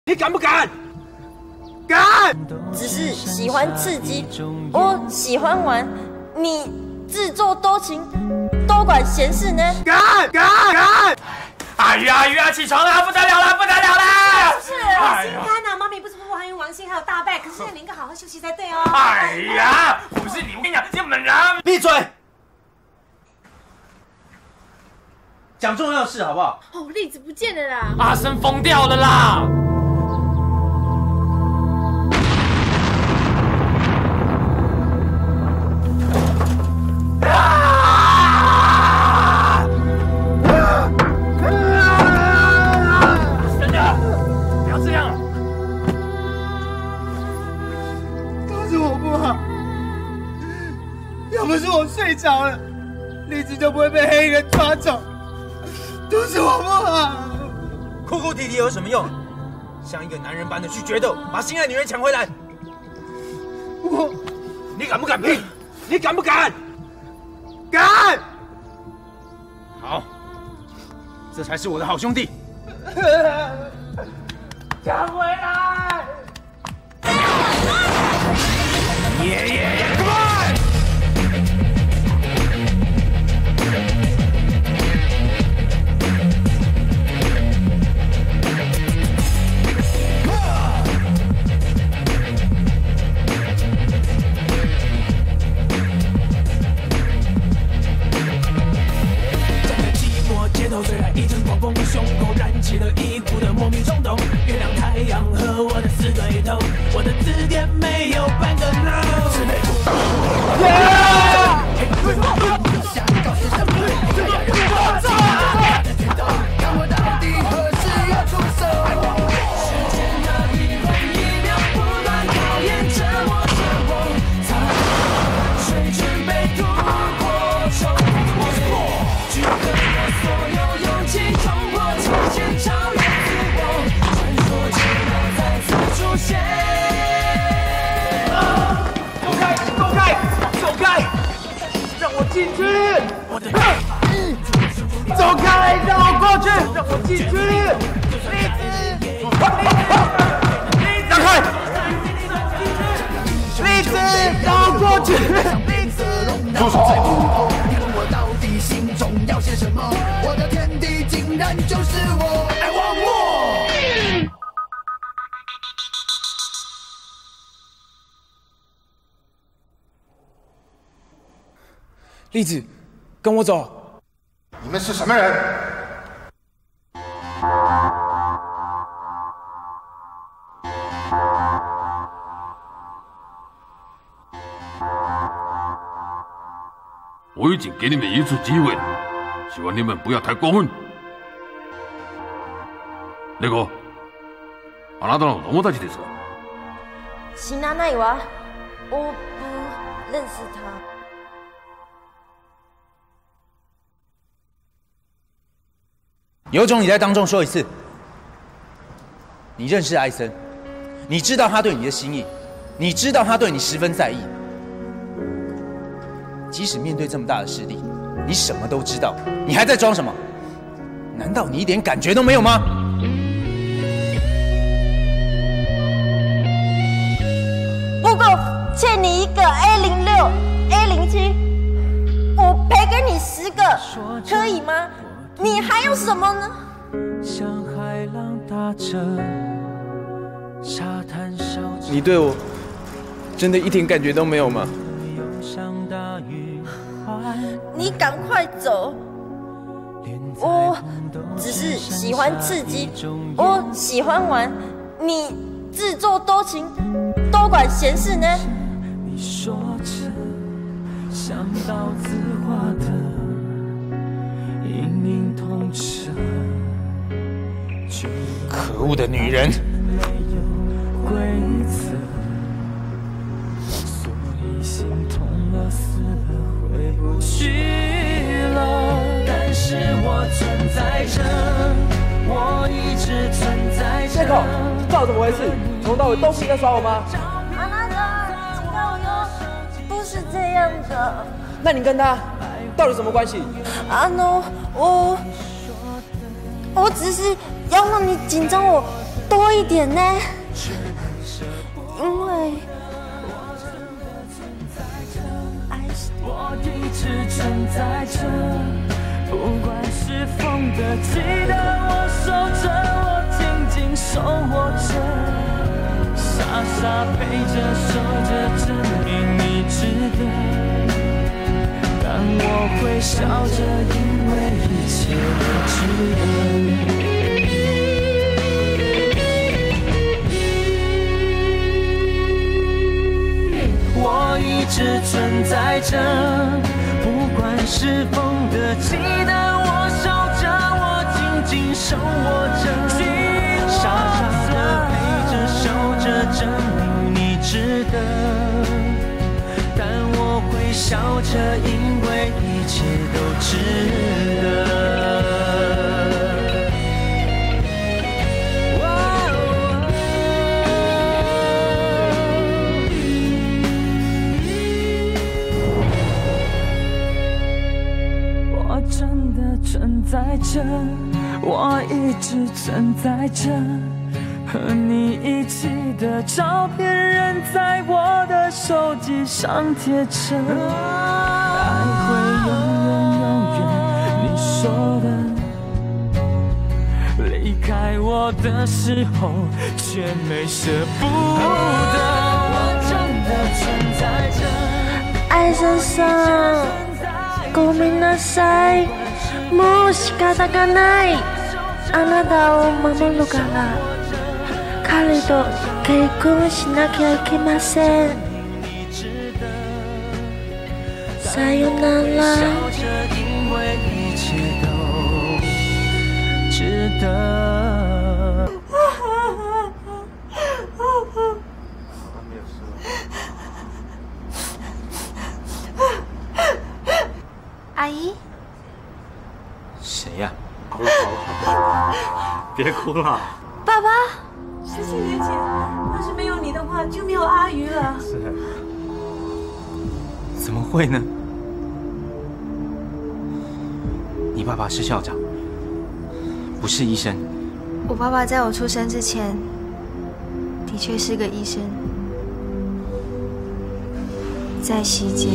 你敢不敢？敢！ 只是喜欢刺激，我喜欢玩，你自作多情，多管闲事呢？ 敢！阿鱼，起床了，不得了了！ 是我心肝啊，妈咪不是不欢迎王鑫还有大贝，可是你应该好好休息才对哦。 哎呀，不是你，我跟你讲，你们人闭嘴！讲重要的事好不好？ 哦，栗子不见了啦！ 阿生疯掉了啦！真的，不要这样！ 都是我不好，要不是我睡着了，栗子就不会被黑衣人抓走。都是我不好， 哭哭啼啼有什么用？像一个男人般的去决斗，把心爱女人抢回来。 你敢不敢拼？你敢不敢？敢！好，这才是我的好兄弟。抢回来！爷 ，Come on！ 虽然一阵狂风，胸口燃起了一股的莫名冲动。月亮、太阳和我的死对头，我的字典没有半个 no。是内部。想告诉什么？这样人我走。看我到底何时要出手？时间的一分一秒不断考验着我生活，才水准备突破重围。聚合了所有。冲破极限，超越自我，传说就要再次出现。 走开！让我进去！走开！让我过去！让我进去！让开！栗子，让我过去！住手！我到底心中要些什么？我的天地竟然就是我，I want more。 栗子，跟我走。 你们是什么人？ 我已经给你们一次机会了，希望你们不要太过分。那个，あなたの友達ですか？ 知らないわ，我不认识他。 有种你再当众说一次。你认识艾森，你知道他对你的心意，你知道他对你十分在意。即使面对这么大的势力，你什么都知道，你还在装什么？难道你一点感觉都没有吗？ 如果欠你一个 A06、A07，我赔给你10个，可以吗？你还有什么呢？ 像海浪打着沙滩烧着。 你对我真的一点感觉都没有吗？ 你赶快走！我只是喜欢刺激，我喜欢玩，你自作多情，多管闲事呢？ 你说着像刀子划的隐隐痛彻， 可恶的女人！ 没有规则，所以心痛了，死了，回不去了。但是我存在着，我一直存在着。 谢口，到底怎么回事？从头到尾都是你在耍我吗？ 阿拉德，警告我，不是这样的。 那你跟他到底什么关系？ 我只是要让你紧张我， 多一点呢，因为我一直存在着，不管是风的记得我守着，我紧紧守护着，傻傻陪着守着，证明你值得。但我会笑着，因为一切都值得。我一直存在着，不管是风的记得我守着，我紧紧手握着，傻傻的陪着守着，证明你值得。但我会笑着，因为一切都值得。真的存在着，我一直存在着，和你一起的照片仍在我的手机上贴着。爱会永远，你说的，离开我的时候却没舍不得。我真的存在着， 愛先生。ごめんなさい。もう仕方がない。あなたを守るから、彼と結婚しなきゃいけません。さよなら。 因为一切都值得。 阿姨， 谁呀？ 好了好了，别哭了。 爸爸，17年前，要是没有你的话，就没有阿鱼了。 是。 怎么会呢？你爸爸是校长，不是医生。 我爸爸在我出生之前，的确是个医生，在西街。